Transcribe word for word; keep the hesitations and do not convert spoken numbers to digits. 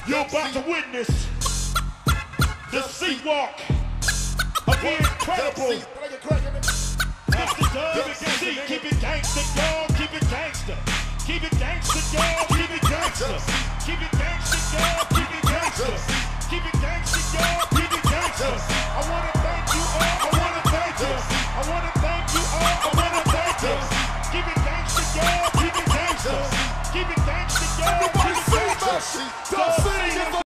You're about to witness the sea walk of the incredible Mister W C. Keep it gangsta, y'all. Keep it gangsta. Keep it gangsta, y'all. Keep it gangsta. Keep it